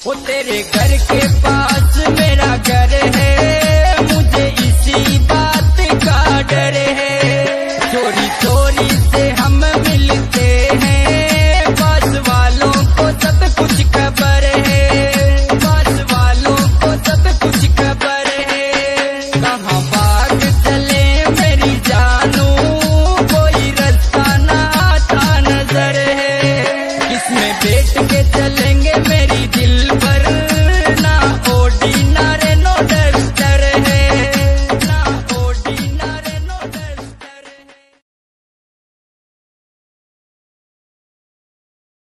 वो तेरे घर के पास मेरा घर है, मुझे इसी बात का डर है।